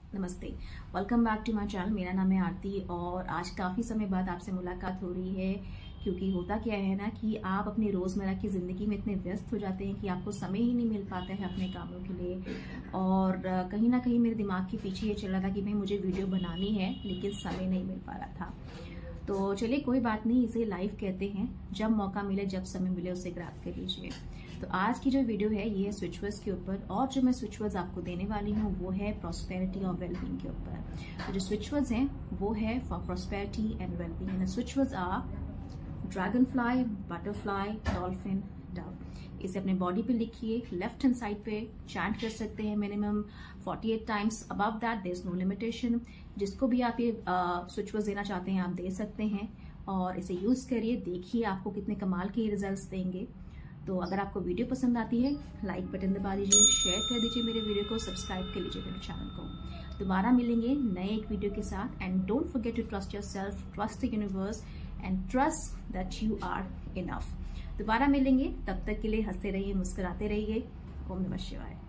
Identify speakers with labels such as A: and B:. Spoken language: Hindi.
A: नमस्ते, welcome back to my channel. मेरा नाम है आरती और आज काफ़ी समय बाद आपसे मुलाकात हो रही है क्योंकि होता क्या है ना कि आप अपनी रोज़मर्रा की ज़िंदगी में इतने व्यस्त हो जाते हैं कि आपको समय ही नहीं मिल पाता है अपने कामों के लिए। और कहीं ना कहीं मेरे दिमाग के पीछे ये चल रहा था कि भाई मुझे वीडियो बनानी है लेकिन समय नहीं मिल पा रहा था। तो चलिए कोई बात नहीं, इसे लाइव कहते हैं। जब मौका मिले, जब समय मिले उसे ग्रैब कर लीजिए। तो आज की जो वीडियो है ये है स्विच वर्ड्स के ऊपर और जो मैं स्विच वर्ड्स आपको देने वाली हूँ वो है प्रॉस्पेरिटी और वेलबींग के ऊपर। तो जो स्विच वर्ड्स हैं वो है for prosperity and wellbeing and switch words are dragonfly, butterfly, dolphin, dove. इसे अपने बॉडी पे लिखिए, लेफ्ट हैंड साइड पे चैंट कर सकते हैं minimum 48 times. Above that there is no limitation. जिसको भी आप ये स्विच वर्ड्स देना चाहते हैं आप दे सकते हैं और इसे यूज करिए, देखिए आपको कितने कमाल के रिजल्ट्स देंगे। तो अगर आपको वीडियो पसंद आती है लाइक बटन दबा दीजिए, शेयर कर दीजिए मेरे वीडियो को, सब्सक्राइब कर लीजिए मेरे चैनल को। दोबारा मिलेंगे नए एक वीडियो के साथ and don't forget to trust yourself, trust the universe and trust that you are enough. दोबारा मिलेंगे, तब तक के लिए हंसते रहिए, मुस्कुराते रहिए। ओम नमः शिवाय।